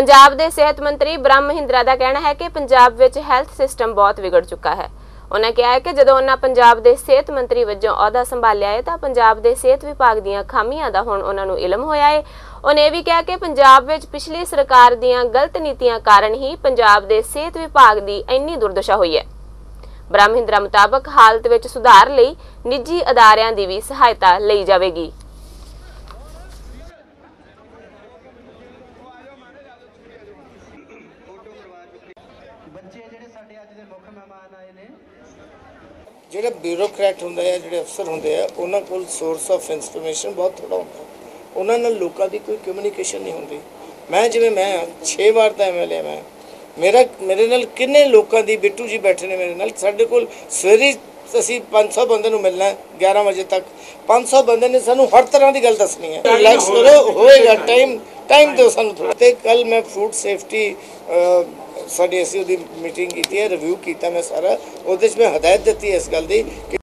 पंजाब के सेहत मंत्री ब्रह्म महिंद्रा का कहना है कि पंजाब विच हैल्थ सिस्टम बहुत विगड़ चुका है। उन्होंने कहा है कि जदों उन्होंने पंजाब के सेहत मंत्री वजों अहुदा संभालिया है तो पंजाब के सेहत विभाग दीयां खामियां दा हुण उन्हां नूं इलम होया है। उन्हें यह भी कहा कि पंजाब विच पिछली सरकार दीयां गलत नीतियां कारण ही पंजाब के सेहत विभाग की इन्नी दुर्दशा हुई है। ब्रह्म महिंद्रा मुताबक हालत विच सुधार लई निजी अदारियां दी भी सहायता लई जावेगी। ਜਿਹੜੇ ਬਿਊਰੋਕਰੈਟ ਹੁੰਦੇ ਆ, ਜਿਹੜੇ ਅਫਸਰ ਹੁੰਦੇ ਆ, ਉਹਨਾਂ ਕੋਲ ਸੋਰਸ ਆਫ ਇਨਫੋਰਮੇਸ਼ਨ ਬਹੁਤ ਥੋੜਾ ਹੁੰਦਾ। ਉਹਨਾਂ ਨਾਲ ਲੋਕਾਂ ਦੀ ਕੋਈ ਕਮਿਊਨੀਕੇਸ਼ਨ ਨਹੀਂ ਹੁੰਦੀ। ਮੈਂ ਜਿਵੇਂ ਮੈਂ 6 ਵਾਰ ਦਾ ਐਮਐਲਏ ਮੈਂ ਮੇਰੇ ਨਾਲ ਕਿੰਨੇ ਲੋਕਾਂ ਦੀ ਬਿੱਟੂ ਜੀ ਬੈਠੇ ਨੇ ਮੇਰੇ ਨਾਲ। ਸਾਡੇ ਕੋਲ ਸਵੇਰੇ ਅਸੀਂ 500 ਬੰਦੇ ਨੂੰ ਮਿਲਣਾ 11 ਵਜੇ ਤੱਕ। 500 ਬੰਦੇ ਨੇ ਸਾਨੂੰ ਹਰ ਤਰ੍ਹਾਂ ਦੀ ਗੱਲ ਦੱਸਣੀ ਹੈ। ਰਿਲੈਕਸ ਕਰੋ, ਹੋਏਗਾ टाइम दो सानू थोड़ा। तो कल मैं फूड सेफ्टी साड़ी असी मीटिंग की है, रिव्यू किया मैं सारा, वो मैं हदायत दी इस गल की